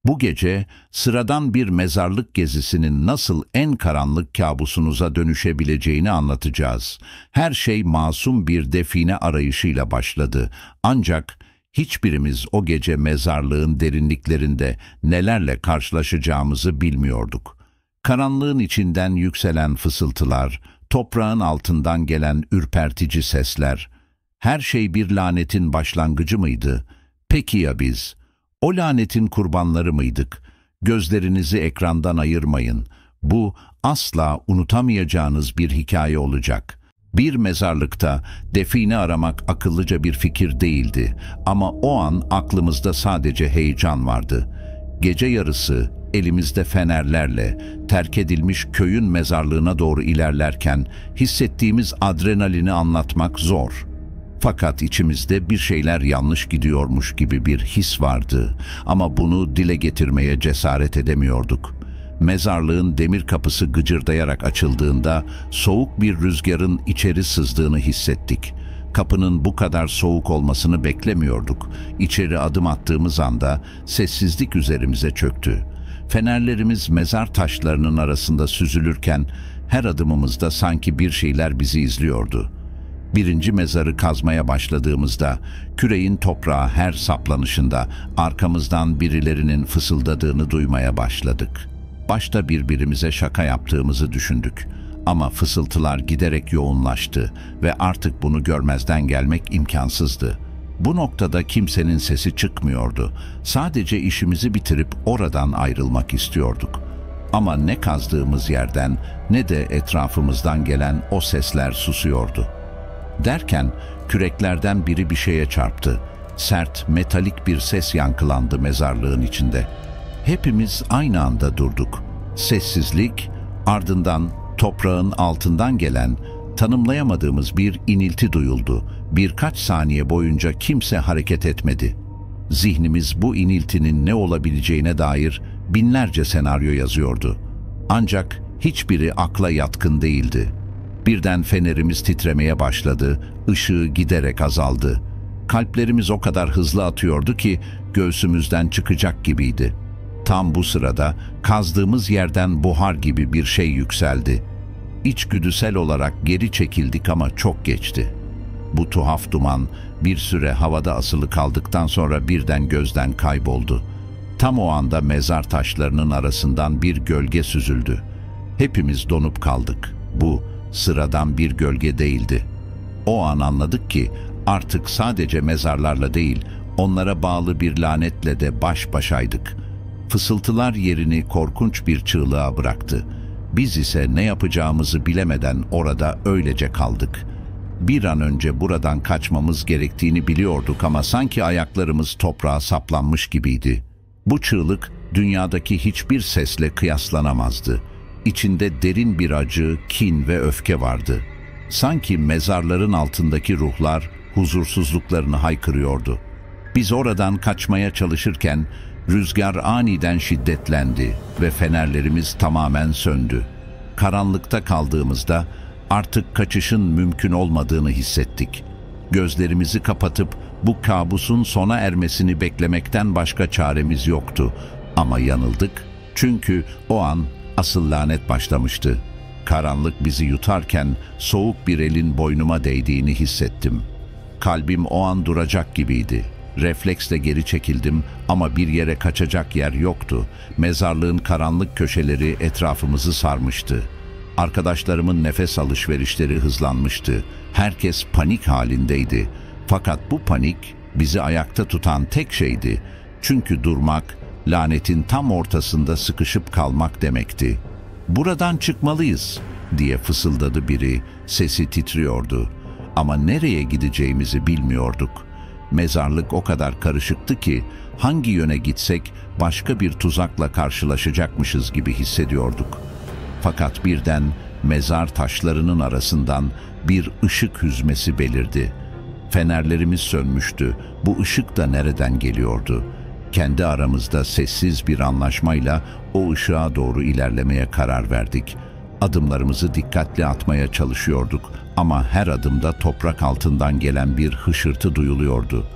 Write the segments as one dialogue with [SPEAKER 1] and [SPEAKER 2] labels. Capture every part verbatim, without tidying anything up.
[SPEAKER 1] Bu gece sıradan bir mezarlık gezisinin nasıl en karanlık kabusunuza dönüşebileceğini anlatacağız. Her şey masum bir define arayışıyla başladı. Ancak hiçbirimiz o gece mezarlığın derinliklerinde nelerle karşılaşacağımızı bilmiyorduk. Karanlığın içinden yükselen fısıltılar, toprağın altından gelen ürpertici sesler. Her şey bir lanetin başlangıcı mıydı? Peki ya biz? O lanetin kurbanları mıydık? Gözlerinizi ekrandan ayırmayın. Bu asla unutamayacağınız bir hikaye olacak. Bir mezarlıkta define aramak akıllıca bir fikir değildi. Ama o an aklımızda sadece heyecan vardı. Gece yarısı elimizde fenerlerle terk edilmiş köyün mezarlığına doğru ilerlerken hissettiğimiz adrenalini anlatmak zor. Fakat içimizde bir şeyler yanlış gidiyormuş gibi bir his vardı ama bunu dile getirmeye cesaret edemiyorduk. Mezarlığın demir kapısı gıcırdayarak açıldığında soğuk bir rüzgarın içeri sızdığını hissettik. Kapının bu kadar soğuk olmasını beklemiyorduk. İçeri adım attığımız anda sessizlik üzerimize çöktü. Fenerlerimiz mezar taşlarının arasında süzülürken her adımımızda sanki bir şeyler bizi izliyordu. Birinci mezarı kazmaya başladığımızda küreğin toprağa her saplanışında arkamızdan birilerinin fısıldadığını duymaya başladık. Başta birbirimize şaka yaptığımızı düşündük. Ama fısıltılar giderek yoğunlaştı ve artık bunu görmezden gelmek imkansızdı. Bu noktada kimsenin sesi çıkmıyordu. Sadece işimizi bitirip oradan ayrılmak istiyorduk. Ama ne kazdığımız yerden ne de etrafımızdan gelen o sesler susuyordu. Derken küreklerden biri bir şeye çarptı. Sert, metalik bir ses yankılandı mezarlığın içinde. Hepimiz aynı anda durduk. Sessizlik, ardından toprağın altından gelen, tanımlayamadığımız bir inilti duyuldu. Birkaç saniye boyunca kimse hareket etmedi. Zihnimiz bu iniltinin ne olabileceğine dair binlerce senaryo yazıyordu. Ancak hiçbiri akla yatkın değildi. Birden fenerimiz titremeye başladı, ışığı giderek azaldı. Kalplerimiz o kadar hızlı atıyordu ki göğsümüzden çıkacak gibiydi. Tam bu sırada kazdığımız yerden buhar gibi bir şey yükseldi. İçgüdüsel olarak geri çekildik ama çok geçti. Bu tuhaf duman bir süre havada asılı kaldıktan sonra birden gözden kayboldu. Tam o anda mezar taşlarının arasından bir gölge süzüldü. Hepimiz donup kaldık. Bu sıradan bir gölge değildi. O an anladık ki artık sadece mezarlarla değil, onlara bağlı bir lanetle de baş başaydık. Fısıltılar yerini korkunç bir çığlığa bıraktı. Biz ise ne yapacağımızı bilemeden orada öylece kaldık. Bir an önce buradan kaçmamız gerektiğini biliyorduk ama sanki ayaklarımız toprağa saplanmış gibiydi. Bu çığlık dünyadaki hiçbir sesle kıyaslanamazdı. İçinde derin bir acı, kin ve öfke vardı. Sanki mezarların altındaki ruhlar huzursuzluklarını haykırıyordu. Biz oradan kaçmaya çalışırken rüzgar aniden şiddetlendi ve fenerlerimiz tamamen söndü. Karanlıkta kaldığımızda artık kaçışın mümkün olmadığını hissettik. Gözlerimizi kapatıp bu kabusun sona ermesini beklemekten başka çaremiz yoktu. Ama yanıldık, çünkü o an asıl lanet başlamıştı. Karanlık bizi yutarken soğuk bir elin boynuma değdiğini hissettim. Kalbim o an duracak gibiydi. Refleksle geri çekildim ama bir yere kaçacak yer yoktu. Mezarlığın karanlık köşeleri etrafımızı sarmıştı. Arkadaşlarımın nefes alışverişleri hızlanmıştı. Herkes panik halindeydi. Fakat bu panik bizi ayakta tutan tek şeydi. Çünkü durmak, lanetin tam ortasında sıkışıp kalmak demekti. "Buradan çıkmalıyız," diye fısıldadı biri. Sesi titriyordu. Ama nereye gideceğimizi bilmiyorduk. Mezarlık o kadar karışıktı ki hangi yöne gitsek başka bir tuzakla karşılaşacakmışız gibi hissediyorduk. Fakat birden mezar taşlarının arasından bir ışık hüzmesi belirdi. Fenerlerimiz sönmüştü. Bu ışık da nereden geliyordu? Kendi aramızda sessiz bir anlaşmayla o ışığa doğru ilerlemeye karar verdik. Adımlarımızı dikkatli atmaya çalışıyorduk ama her adımda toprak altından gelen bir hışırtı duyuluyordu.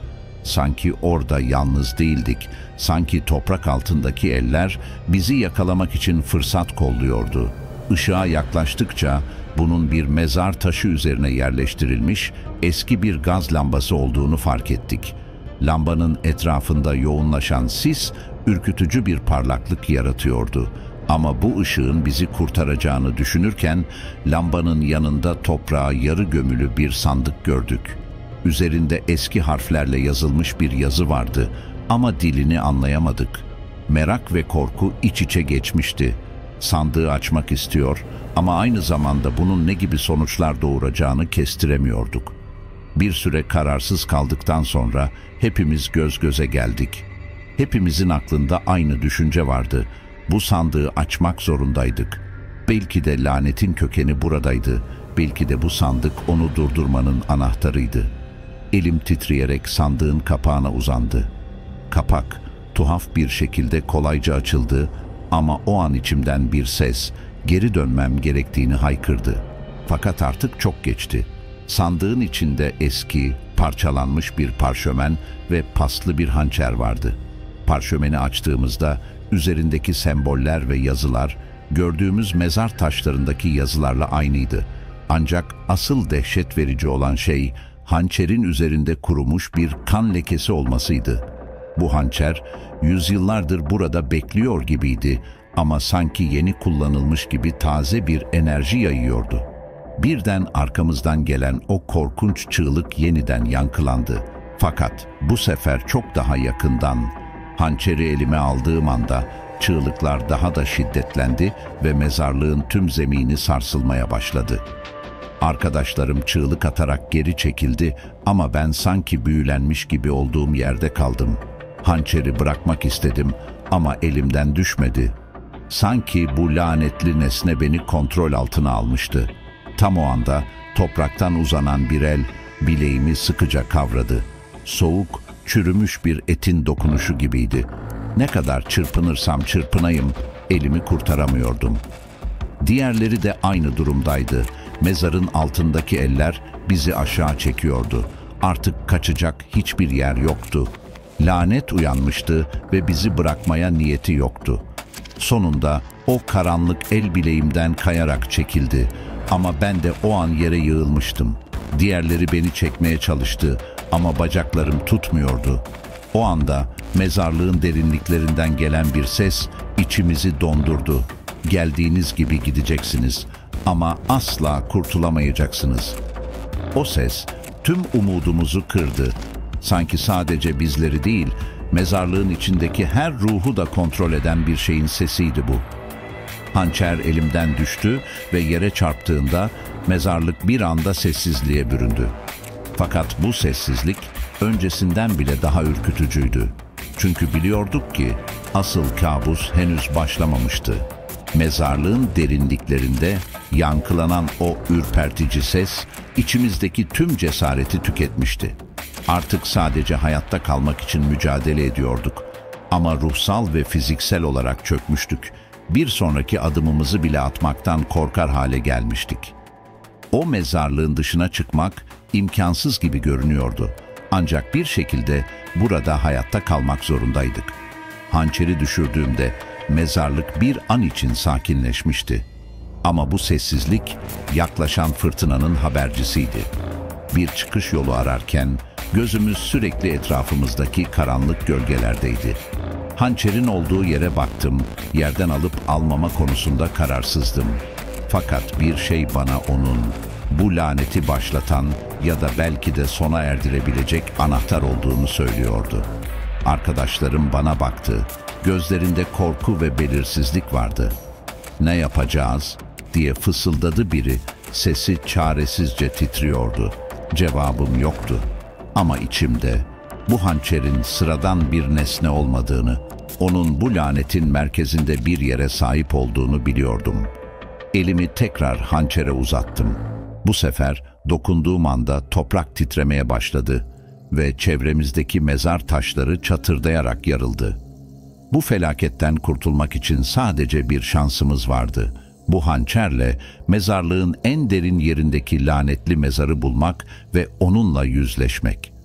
[SPEAKER 1] Sanki orada yalnız değildik. Sanki toprak altındaki eller bizi yakalamak için fırsat kolluyordu. Işığa yaklaştıkça bunun bir mezar taşı üzerine yerleştirilmiş eski bir gaz lambası olduğunu fark ettik. Lambanın etrafında yoğunlaşan sis ürkütücü bir parlaklık yaratıyordu. Ama bu ışığın bizi kurtaracağını düşünürken lambanın yanında toprağa yarı gömülü bir sandık gördük. Üzerinde eski harflerle yazılmış bir yazı vardı ama dilini anlayamadık. Merak ve korku iç içe geçmişti. Sandığı açmak istiyor ama aynı zamanda bunun ne gibi sonuçlar doğuracağını kestiremiyorduk. Bir süre kararsız kaldıktan sonra hepimiz göz göze geldik. Hepimizin aklında aynı düşünce vardı. Bu sandığı açmak zorundaydık. Belki de lanetin kökeni buradaydı. Belki de bu sandık onu durdurmanın anahtarıydı. Elim titreyerek sandığın kapağına uzandı. Kapak tuhaf bir şekilde kolayca açıldı ama o an içimden bir ses geri dönmem gerektiğini haykırdı. Fakat artık çok geçti. Sandığın içinde eski, parçalanmış bir parşömen ve paslı bir hançer vardı. Parşömeni açtığımızda üzerindeki semboller ve yazılar gördüğümüz mezar taşlarındaki yazılarla aynıydı. Ancak asıl dehşet verici olan şey hançerin üzerinde kurumuş bir kan lekesi olmasıydı. Bu hançer yüzyıllardır burada bekliyor gibiydi ama sanki yeni kullanılmış gibi taze bir enerji yayıyordu. Birden arkamızdan gelen o korkunç çığlık yeniden yankılandı. Fakat bu sefer çok daha yakından. Hançeri elime aldığım anda çığlıklar daha da şiddetlendi ve mezarlığın tüm zemini sarsılmaya başladı. Arkadaşlarım çığlık atarak geri çekildi ama ben sanki büyülenmiş gibi olduğum yerde kaldım. Hançeri bırakmak istedim ama elimden düşmedi. Sanki bu lanetli nesne beni kontrol altına almıştı. Tam o anda topraktan uzanan bir el bileğimi sıkıca kavradı. Soğuk, çürümüş bir etin dokunuşu gibiydi. Ne kadar çırpınırsam çırpınayım, elimi kurtaramıyordum. Diğerleri de aynı durumdaydı. Mezarın altındaki eller bizi aşağı çekiyordu. Artık kaçacak hiçbir yer yoktu. Lanet uyanmıştı ve bizi bırakmaya niyeti yoktu. Sonunda o karanlık el bileğimden kayarak çekildi. Ama ben de o an yere yığılmıştım. Diğerleri beni çekmeye çalıştı ama bacaklarım tutmuyordu. O anda mezarlığın derinliklerinden gelen bir ses içimizi dondurdu. Geldiğiniz gibi gideceksiniz ama asla kurtulamayacaksınız. O ses tüm umudumuzu kırdı. Sanki sadece bizleri değil, mezarlığın içindeki her ruhu da kontrol eden bir şeyin sesiydi bu. Hançer elimden düştü ve yere çarptığında mezarlık bir anda sessizliğe büründü. Fakat bu sessizlik öncesinden bile daha ürkütücüydü. Çünkü biliyorduk ki asıl kabus henüz başlamamıştı. Mezarlığın derinliklerinde yankılanan o ürpertici ses içimizdeki tüm cesareti tüketmişti. Artık sadece hayatta kalmak için mücadele ediyorduk. Ama ruhsal ve fiziksel olarak çökmüştük. Bir sonraki adımımızı bile atmaktan korkar hale gelmiştik. O mezarlığın dışına çıkmak imkansız gibi görünüyordu. Ancak bir şekilde burada hayatta kalmak zorundaydık. Hançeri düşürdüğümde mezarlık bir an için sakinleşmişti. Ama bu sessizlik yaklaşan fırtınanın habercisiydi. Bir çıkış yolu ararken gözümüz sürekli etrafımızdaki karanlık gölgelerdeydi. Hançerin olduğu yere baktım, yerden alıp almama konusunda kararsızdım. Fakat bir şey bana onun, bu laneti başlatan ya da belki de sona erdirebilecek anahtar olduğunu söylüyordu. Arkadaşlarım bana baktı, gözlerinde korku ve belirsizlik vardı. "Ne yapacağız?" diye fısıldadı biri, sesi çaresizce titriyordu. Cevabım yoktu. Ama içimde bu hançerin sıradan bir nesne olmadığını, onun bu lanetin merkezinde bir yere sahip olduğunu biliyordum. Elimi tekrar hançere uzattım. Bu sefer dokunduğum anda toprak titremeye başladı ve çevremizdeki mezar taşları çatırdayarak yarıldı. Bu felaketten kurtulmak için sadece bir şansımız vardı. Bu hançerle mezarlığın en derin yerindeki lanetli mezarı bulmak ve onunla yüzleşmek.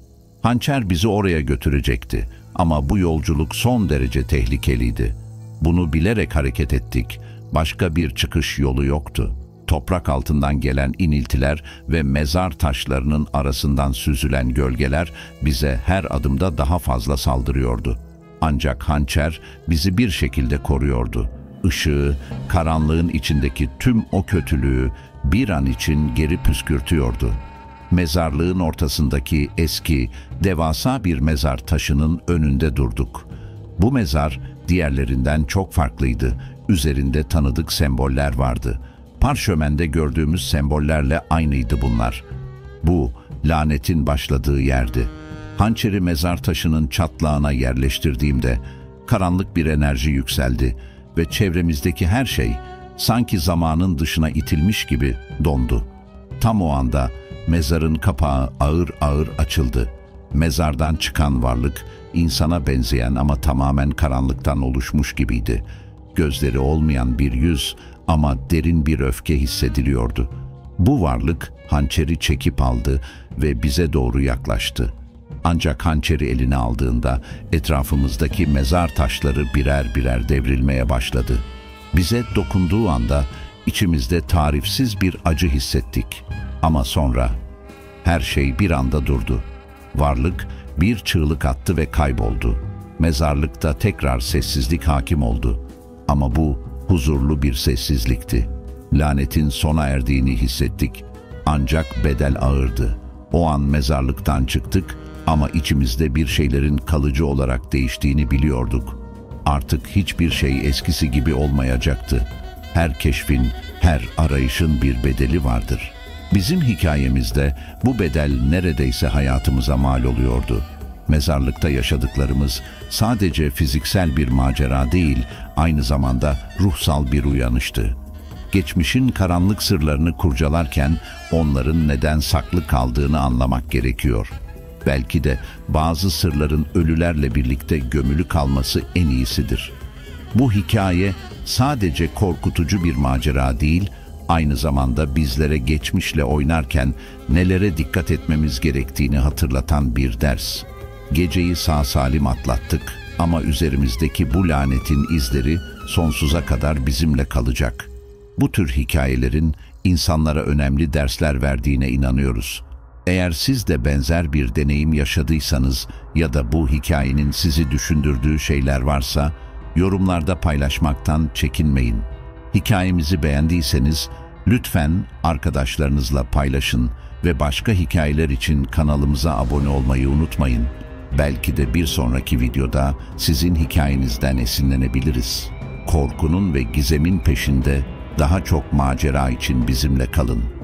[SPEAKER 1] Hançer bizi oraya götürecekti ama bu yolculuk son derece tehlikeliydi. Bunu bilerek hareket ettik. Başka bir çıkış yolu yoktu. Toprak altından gelen iniltiler ve mezar taşlarının arasından süzülen gölgeler bize her adımda daha fazla saldırıyordu. Ancak hançer bizi bir şekilde koruyordu. Işığı, karanlığın içindeki tüm o kötülüğü bir an için geri püskürtüyordu. Mezarlığın ortasındaki eski, devasa bir mezar taşının önünde durduk. Bu mezar diğerlerinden çok farklıydı. Üzerinde tanıdık semboller vardı. Parşömende gördüğümüz sembollerle aynıydı bunlar. Bu, lanetin başladığı yerdi. Hançeri mezar taşının çatlağına yerleştirdiğimde karanlık bir enerji yükseldi ve çevremizdeki her şey sanki zamanın dışına itilmiş gibi dondu. Tam o anda mezarın kapağı ağır ağır açıldı. Mezardan çıkan varlık insana benzeyen ama tamamen karanlıktan oluşmuş gibiydi. Gözleri olmayan bir yüz ama derin bir öfke hissediliyordu. Bu varlık hançeri çekip aldı ve bize doğru yaklaştı. Ancak hançeri eline aldığında etrafımızdaki mezar taşları birer birer devrilmeye başladı. Bize dokunduğu anda içimizde tarifsiz bir acı hissettik. Ama sonra her şey bir anda durdu. Varlık bir çığlık attı ve kayboldu. Mezarlıkta tekrar sessizlik hakim oldu. Ama bu huzurlu bir sessizlikti. Lanetin sona erdiğini hissettik. Ancak bedel ağırdı. O an mezarlıktan çıktık ama içimizde bir şeylerin kalıcı olarak değiştiğini biliyorduk. Artık hiçbir şey eskisi gibi olmayacaktı. Her keşfin, her arayışın bir bedeli vardır. Bizim hikayemizde bu bedel neredeyse hayatımıza mal oluyordu. Mezarlıkta yaşadıklarımız sadece fiziksel bir macera değil, aynı zamanda ruhsal bir uyanıştı. Geçmişin karanlık sırlarını kurcalarken onların neden saklı kaldığını anlamak gerekiyor. Belki de bazı sırların ölülerle birlikte gömülü kalması en iyisidir. Bu hikaye sadece korkutucu bir macera değil, aynı zamanda bizlere geçmişle oynarken nelere dikkat etmemiz gerektiğini hatırlatan bir ders. Geceyi sağ salim atlattık ama üzerimizdeki bu lanetin izleri sonsuza kadar bizimle kalacak. Bu tür hikayelerin insanlara önemli dersler verdiğine inanıyoruz. Eğer siz de benzer bir deneyim yaşadıysanız ya da bu hikayenin sizi düşündürdüğü şeyler varsa yorumlarda paylaşmaktan çekinmeyin. Hikayemizi beğendiyseniz lütfen arkadaşlarınızla paylaşın ve başka hikayeler için kanalımıza abone olmayı unutmayın. Belki de bir sonraki videoda sizin hikayenizden esinlenebiliriz. Korkunun ve gizemin peşinde daha çok macera için bizimle kalın.